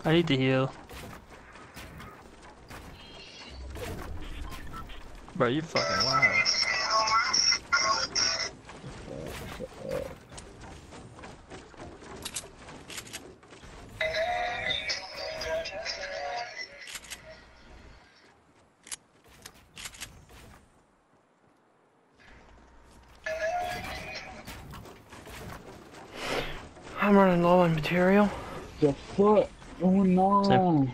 I need to heal. Bro, you fucking wild. I'm running low on material. The fuck going on?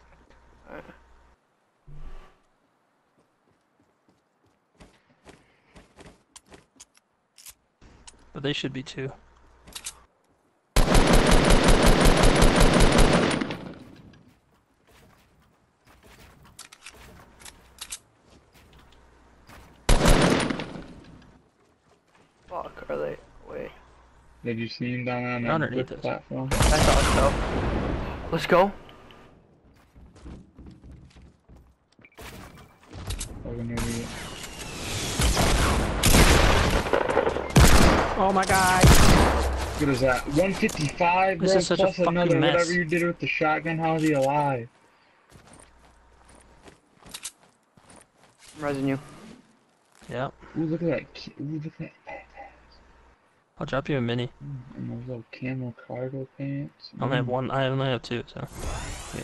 But they should be too. Fuck, are they? Wait. Did you see him down on They're that underneath lift us. platform? I thought so. Let's go. Fucking idiot. Oh my god! What is that? 155, This bro, is such a plus fucking another mess. whatever you did with the shotgun. How is he alive? I'm resing you. Yep. Ooh, look at that. Ooh, look at that. I'll drop you a mini. And those little camel cargo pants. I only have one. I only have two, so. Yeah.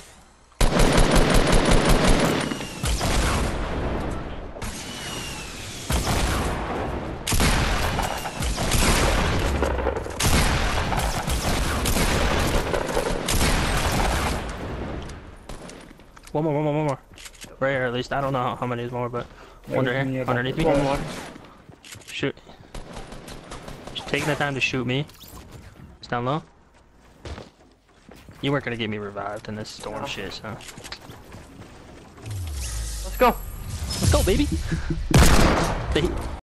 One more. Right here, at least. I don't know how many is more, but under here, underneath me. One more. Shoot. Just taking the time to shoot me. It's down low. You weren't gonna get me revived in this storm shit, so. Let's go. Let's go, baby. They